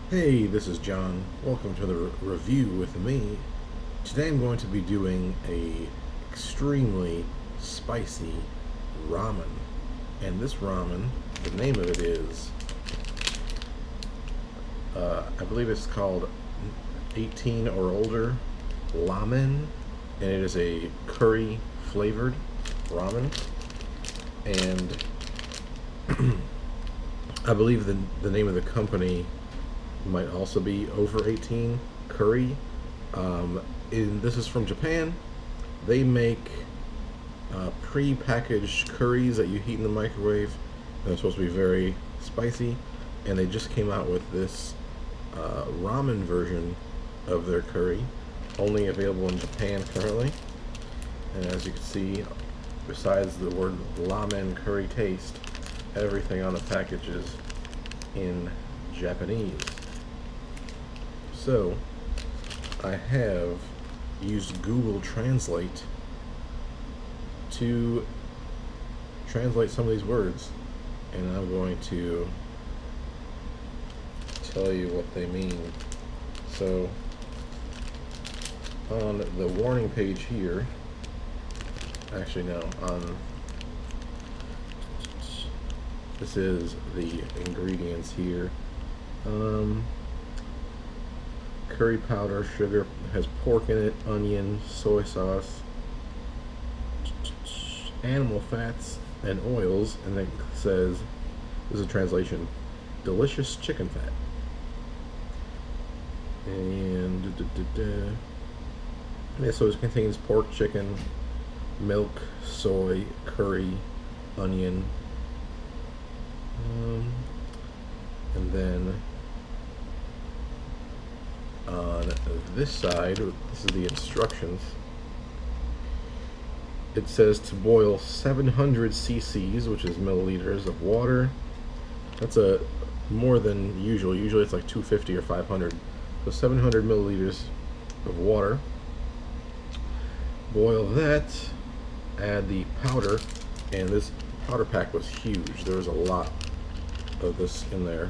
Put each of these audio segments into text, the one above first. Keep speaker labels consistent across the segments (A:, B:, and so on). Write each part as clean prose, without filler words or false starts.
A: Hey, this is John. Welcome to the review with me. Today I'm going to be doing a extremely spicy ramen. And this ramen, the name of it is, I believe it's called 18 or older ramen, and it is a curry flavored ramen. And I believe the name of the company might also be over 18 curry. This is from Japan. They make pre-packaged curries that you heat in the microwave, and they're supposed to be very spicy. And they just came out with this ramen version of their curry, only available in Japan currently. And as you can see, besides the word ramen curry taste, everything on the package is in Japanese. So, I have used Google Translate to translate some of these words, and I'm going to tell you what they mean. So, on the warning page here, actually no, this is the ingredients here. Curry powder, sugar, has pork in it, onion, soy sauce, animal fats, and oils, and it says, this is a translation, delicious chicken fat. And yeah, so it contains pork, chicken, milk, soy, curry, onion, and then on this side, this is the instructions. It says to boil 700 cc's, which is milliliters of water. That's a more than usual. Usually it's like 250 or 500. So 700 milliliters of water. Boil that. Add the powder, and this powder pack was huge. There was a lot of this in there.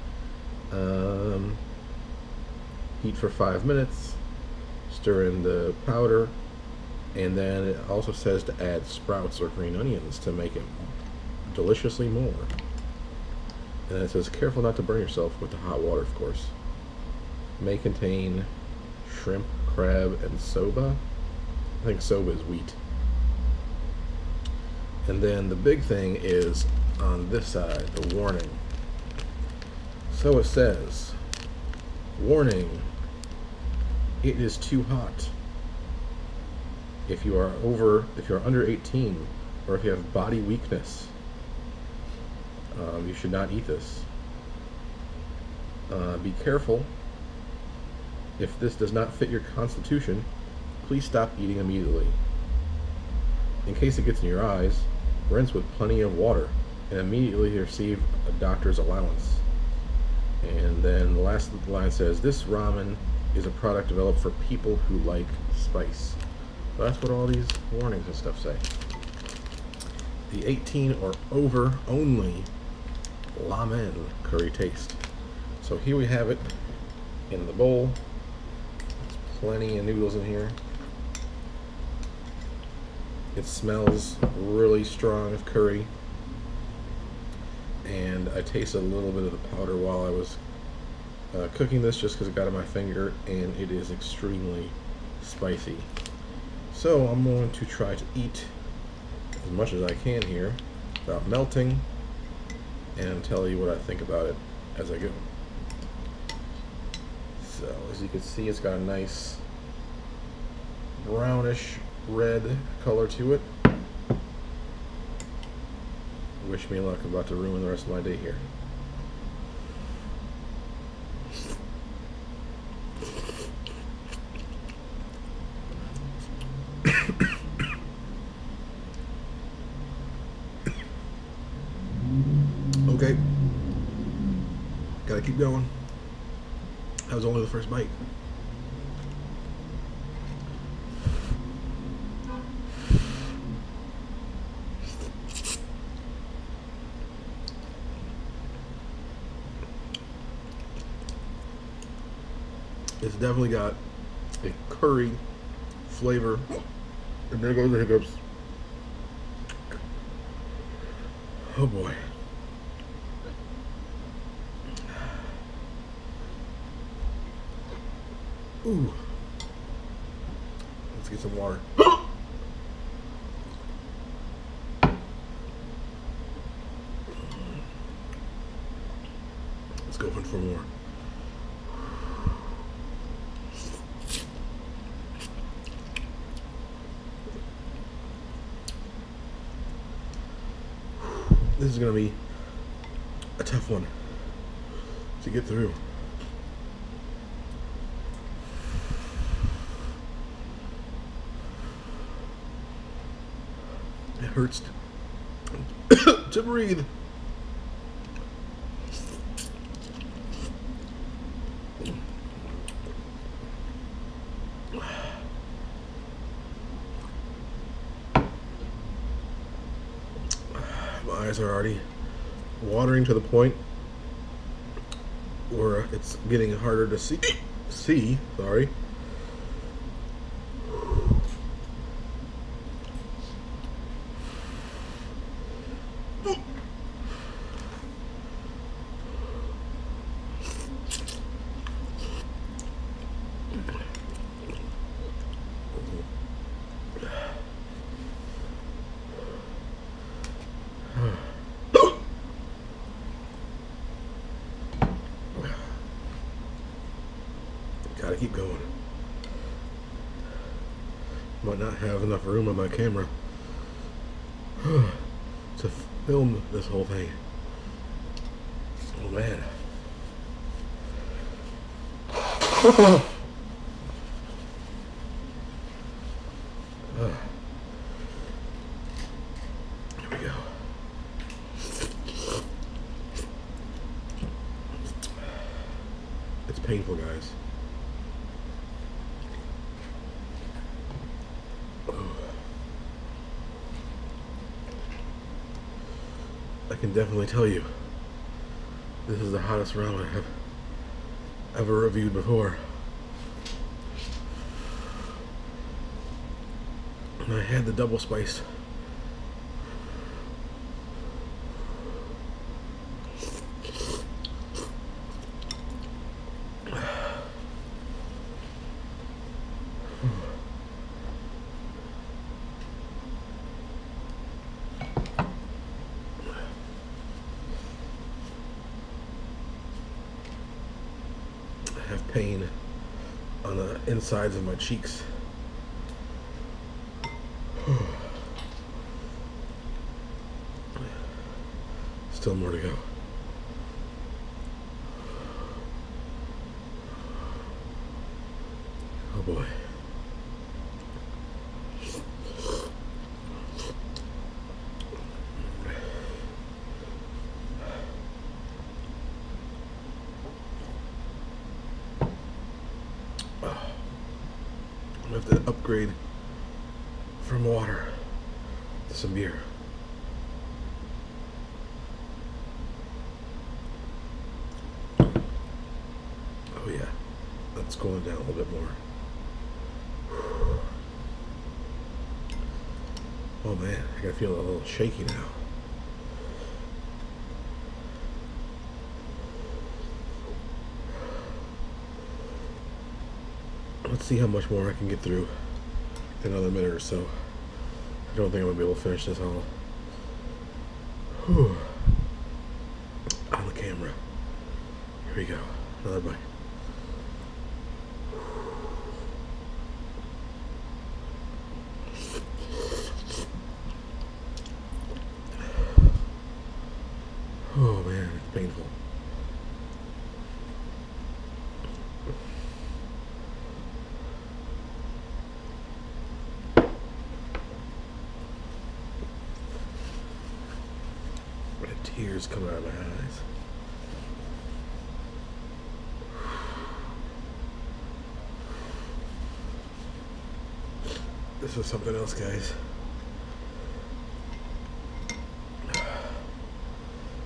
A: Heat for 5 minutes, stir in the powder, and then it also says to add sprouts or green onions to make it deliciously more. And then it says, careful not to burn yourself with the hot water, of course. May contain shrimp, crab, and soba. I think soba is wheat. And then the big thing is on this side, the warning. So it says, warning, it is too hot. If you are under 18, or if you have body weakness, you should not eat this. Be careful. If this does not fit your constitution, please stop eating immediately. In case it gets in your eyes, rinse with plenty of water and immediately receive a doctor's allowance. And then the last line says, this ramen is a product developed for people who like spice. So that's what all these warnings and stuff say. The 18 or over only ramen curry taste. So here we have it in the bowl. There's plenty of noodles in here. It smells really strong of curry. And I tasted a little bit of the powder while I was cooking this, just because it got on my finger, and it is extremely spicy. So I'm going to try to eat as much as I can here without melting, and tell you what I think about it as I go. So as you can see, it's got a nice brownish red color to it. Wish me luck, I'm about to ruin the rest of my day here. Okay, gotta keep going. That was only the first bite. It's definitely got a curry flavor. And there goes the hiccups. Oh boy. Ooh. Let's get some water. Let's go in for more. This is going to be a tough one to get through. It hurts to breathe. My eyes are already watering to the point where it's getting harder to see. Sorry. Gotta keep going. Might not have enough room on my camera to film this whole thing. Oh man. Here we go. It's painful, guys. I can definitely tell you this is the hottest ramen I have ever reviewed before. And I had the double spice. I have pain on the insides of my cheeks. Still more to go. Oh boy. I have to upgrade from water to some beer. Oh yeah, that's going down a little bit more. Oh man, I gotta feel a little shaky now. Let's see how much more I can get through in another minute or so. I don't think I'm gonna be able to finish this all on the camera. Here we go, another bite. Oh man, it's painful. Tears coming out of my eyes. This is something else, guys.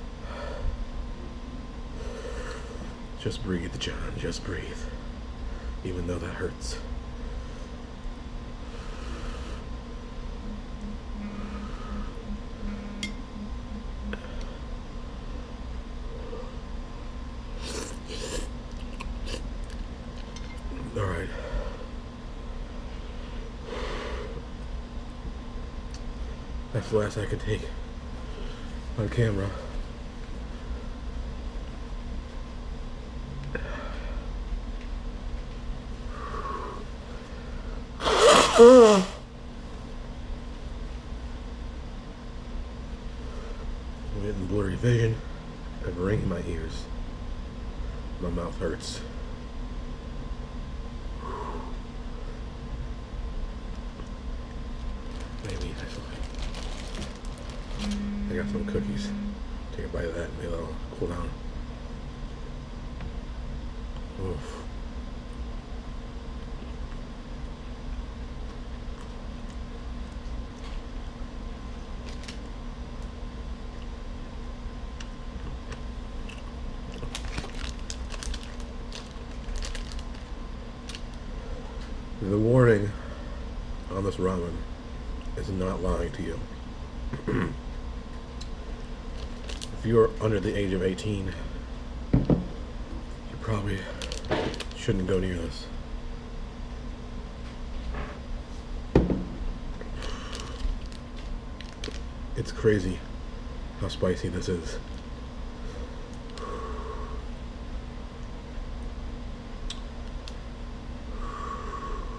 A: Just breathe, John. Just breathe. even though that hurts. Alright. That's the last I could take on camera. I'm getting blurry vision. I have a ring in my ears. My mouth hurts. Maybe I got some cookies. Take a bite of that, maybe that'll cool down. Oof. The warning on this ramen is not lying to you. If you're under the age of 18, you probably shouldn't go near this. It's crazy how spicy this is.